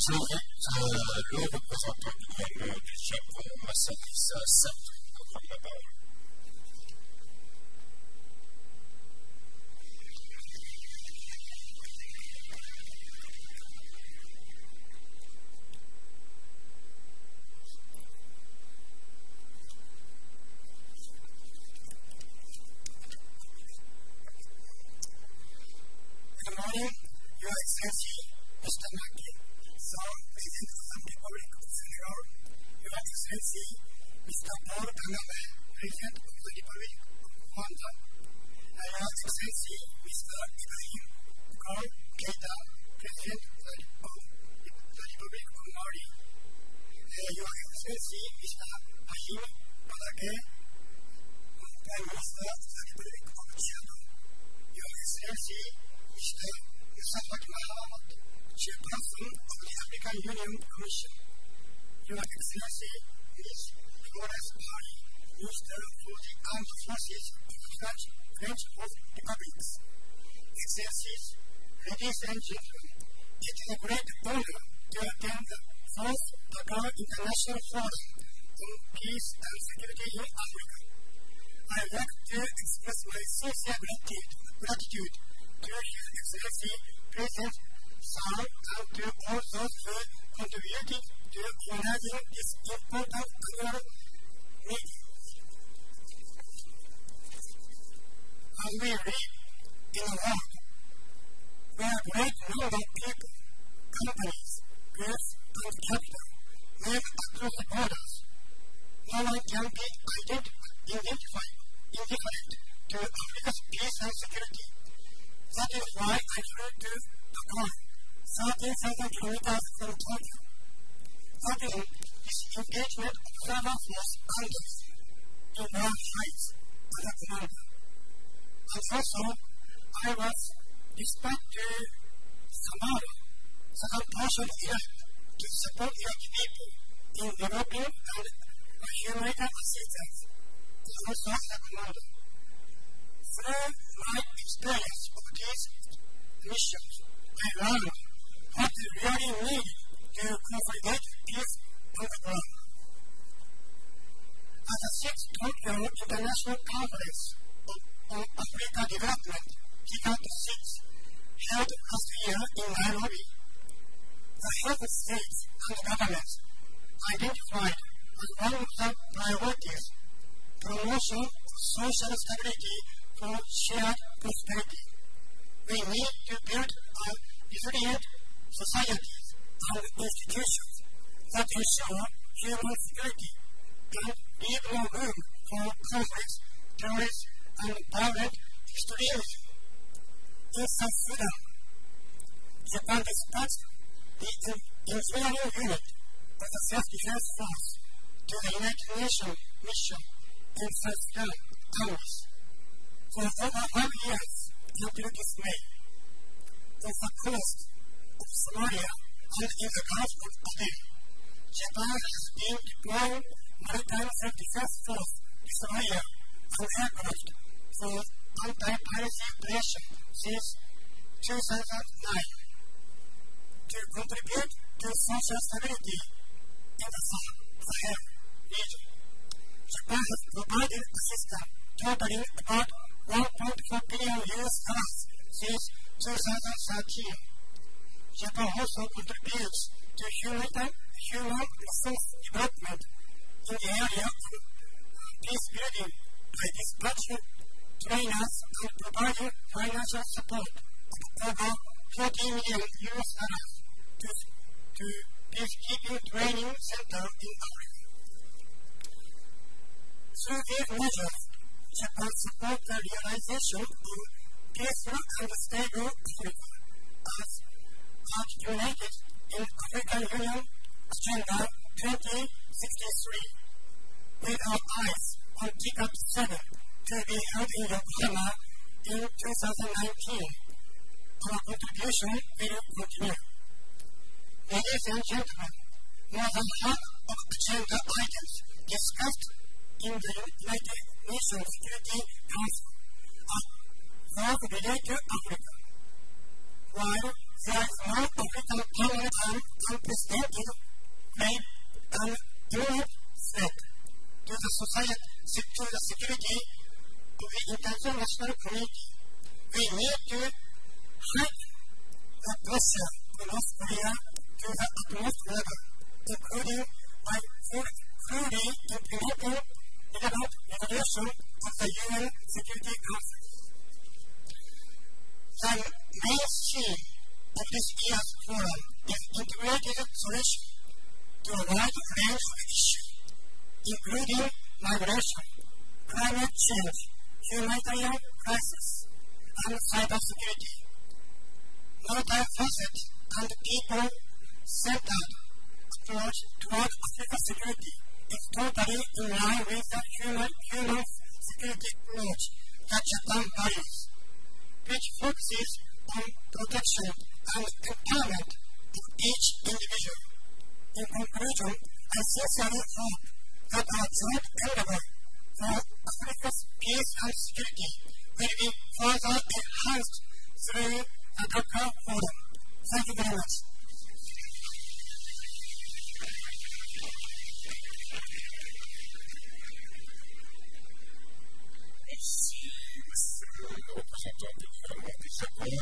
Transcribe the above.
le représentant du Japon, Masashi Sato, prendre la parole. Good morning, Your Excellency, Mr. Maki, Sir, President of the Republic of Senegal, Your Excellency, Mr. Paul Kagame, President of the Republic of Rwanda, and Your Excellency, Mr. Ibrahim Boubacar Keïta, President of the Republic of Mali, and Your Excellency, Mr. Hashim Balake, Prime Minister of the Republic of Chad, Your Excellency, Mr. Mustafa Mohammed, Chairperson of the African Union Commission, Your Excellency, Ms. Florence Parly, Minister for the Armed Forces of the French Republics, Excellencies, ladies and gentlemen, it is a great honor to attend the 4th Dakar International Forum on Peace and Security in Africa. I would like to express my sincere gratitude to His Excellency President Sall and to all those who contributed to organizing this important annual meeting. As we live in a world where a great number of people, companies, goods, and capital move across the borders, no one can be indifferent to Africa's peace and security. That is why I flew to Dakar, 13,000 kilometers from Tokyo. That is engagement observer force Anders in World Heights as a commander. And also, I was dispatched to Samara, southern portion of Iraq, to support Iraqi people in developing and humanitarian assistance, and also as a commander. Through my experience of these missions, I learned what is really needed to consolidate peace on the ground. At the 6th Tokyo International Conference on Africa Development, TICAD 6, held last year in Nairobi, the head of states and governments identified as one of the priorities promotion of social stability for shared prosperity. We need to build a resilient societies and institutions that ensure human security and leave no room for conflicts, terrorism, and violent extremism. In South Sudan, Japan dispatched the engineering unit of the Self-Defense Force to the United Nations mission in South Sudan, AMIS, for over 5 years until this May. On the coast of Somalia and in the Gulf of Aden, Japan has been deploying maritime self-defense force destroyer and aircraft for anti-piracy operation since 2009 to contribute to social stability in the Sahel region. Japan has provided assistance totaling about $1.4 billion since 2013. Japan also contributes to human resource development in the area of peace building by dispatching trainers and providing financial support of over $40 million to peacekeeping training center in Africa. Through these measures, Japan supports the realization of peaceful and stable Africa as articulated in African Union Agenda 2063, with our eyes on TICAD 7 to be held in Yokohama in 2019. Our contribution will continue. Ladies and gentlemen, more than half of agenda items discussed in the United Nations Security Council are those related to Africa, while there is no African permanent and unprecedented threat and imminent threat to the security of the international community. We need to heighten the pressure on North Korea to the utmost level, including by fully implementing relevant resolution of the UN Security Council. The main theme of this year's forum is integrated solution to a wide range of issues, including migration, climate change, humanitarian crisis, and cybersecurity. Multi-faceted and people-centered approach toward Africa's security is totally in line with the human security approach that Japan values, which focuses on protection and empowerment of each individual. In conclusion, I sincerely hope that our joint endeavor for Africa's peace and security will be further enhanced through the Dhaka Forum. Thank you very much. Merci, Monsieur le représentant du gouvernement du Japon.